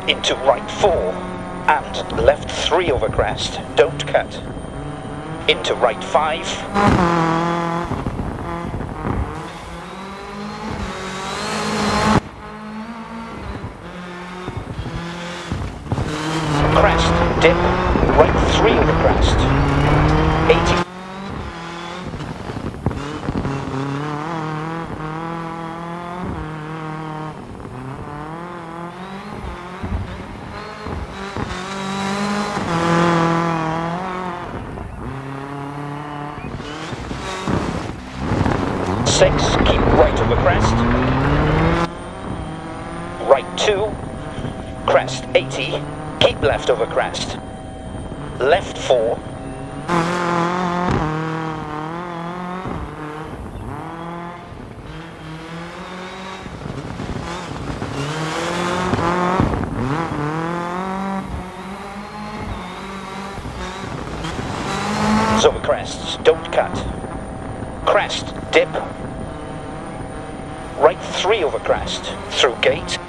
into right 4 and left 3 over crest, don't cut. Into right 5. Crest, dip, right 3 over crest, 80. Keep right over crest. Right 2. Crest 80. Keep left over crest. Left 4. Over crests, don't cut. Crest, dip. Right 3 over crest, through gate.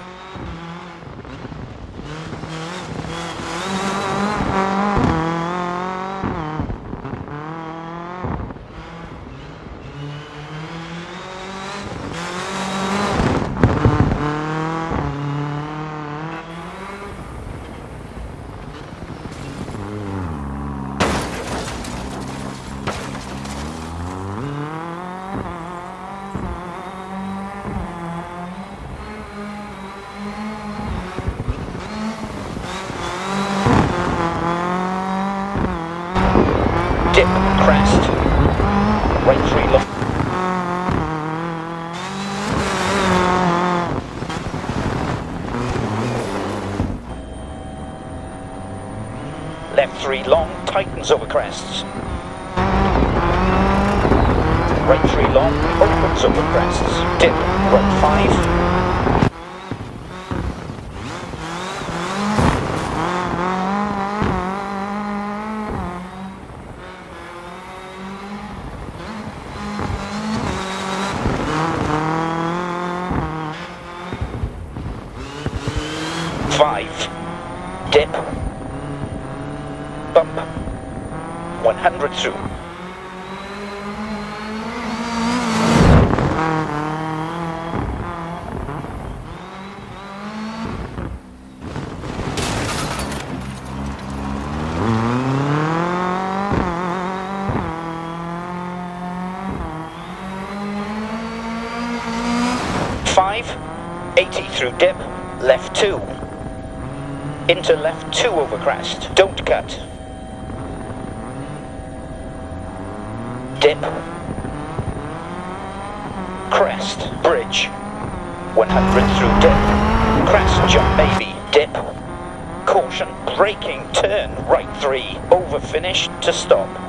Dip, crest, right 3 long. Left 3 long, tightens over crests. Right 3 long, opens over crests. Dip, right 5. Dip, bump, 100 through. Five, 80 through dip, left 2. Into left 2 over crest, don't cut. Dip. Crest, bridge, 100 through dip. Crest, jump baby, dip. Caution, braking, turn, right 3, over finish to stop.